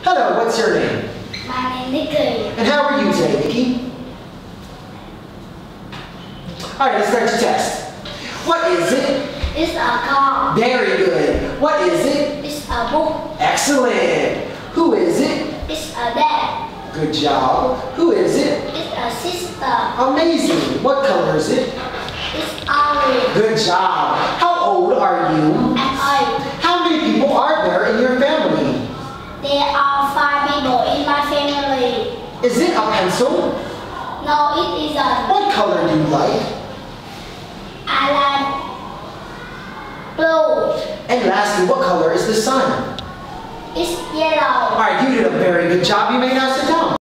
Hello, what's your name? My name is Nikki. And how are you today, Nikki? Alright, let's start your test. What is it? It's a car. Very good. What is it? It's a book. Excellent. Who is it? It's a dad. Good job. Who is it? It's a sister. Amazing. What color is it? It's orange. Good job. How old are you? And How many people are there in your family? there are 5 people in my family. Is it a pencil? No, it isn't. What color do you like? I like blue. And lastly, what color is the sun? It's yellow. Alright, you did a very good job. You may now sit down.